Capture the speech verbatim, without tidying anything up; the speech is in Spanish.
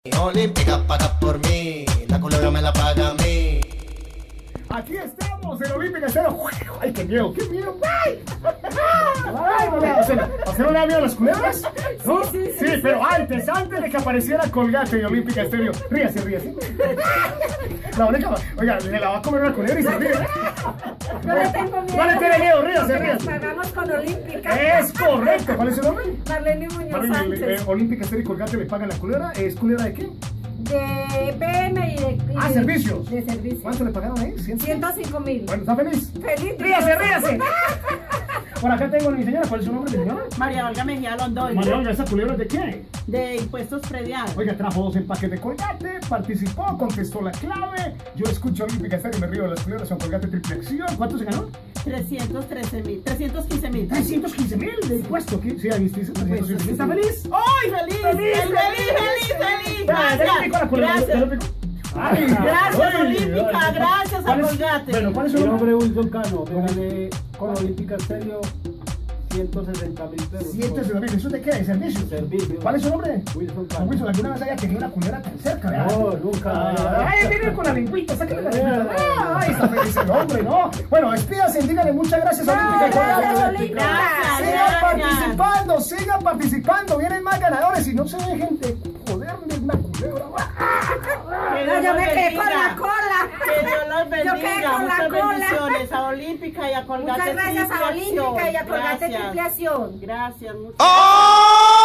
Olímpica paga por mí, la culebra me la paga a mí. Aquí estamos en Olímpica Estéreo. ¡Ay, qué miedo, qué miedo! ¡Ay! ¡Ay, no le da, o sea, ¿a usted no le da miedo a las culebras? ¿No? Sí, sí, sí, sí, pero antes, antes de que apareciera Colgate en Olímpica Estéreo. Ríase, ríase. La única, oiga, le la va a comer una culebra y se ríe. No le tengo miedo. No le tiene miedo, ríase, ríase. Pagamos con Olímpica. Es correcto. ¿Cuál es su nombre? Marlene Muñoz Marlene, Sánchez. eh, Olímpica Estéreo y Colgate le pagan la culebra. ¿Es culebra de qué? De P M y de... y Ah, de- servicios. De servicios. ¿Cuánto le pagaron ahí? ¿ciento? ciento cinco mil. Bueno, ¿está feliz? Feliz. ¡Ríase, ríase! Por acá tengo a mi señora. ¿Cuál es su nombre, mi señora? María Olga Mejía Londoño, María Olga, ¿esa culebra es de qué? de Impuestos Prediales. Oiga, trajo dos empaques de Colgate, participó, contestó la clave. Yo escucho Olímpica Estéreo y me río de las culebras con Colgate triple acción. ¿Cuánto se ganó? trescientos trece mil, trescientos quince mil. trescientos quince mil de impuesto. ¿Qué? Sí, ahí dice trescientos quince mil. ¿Está feliz? ¡Ay, feliz! ¡Feliz, ¡Feliz, feliz, feliz! Ya, ya le pico la culebra, Gracias. ya le pico. Ay, Gracias, ay, Olímpica, ay. gracias a ¿Cuál es- Colgate. Bueno, ¿cuál es su Mi nombre? nombre es Wilson Cano, me gané con Olímpica Estéreo ciento sesenta mil pesos. ciento sesenta mil. ¿Eso de qué? ¿De servicio? Servicio. ¿Cuál es su nombre? Wilson Don Cano. Wilson, ¿alguna vez haya tenido una culebra tan cerca, verdad? No, nunca. Ay, viene con la lengüita, sáquenle la lengüita. Ay, está feliz el hombre, ¿no? Bueno, despídase, díganle muchas gracias a Olímpica. Gracias, Colgate. Olímpica. Sigan Gracias. participando, sigan participando, vienen más ganadores y no se dejen de joderle una culebra. Que No, Dios yo los me quedé con bendiga. la cola. Que Dios los Yo quedé bendiga. con la Muchas cola. bendiciones a Olímpica y a Colgate Muchas gracias triple a Olímpica y a acción. Colgate Gracias. Triple Acción. Gracias, muchas ¡Oh!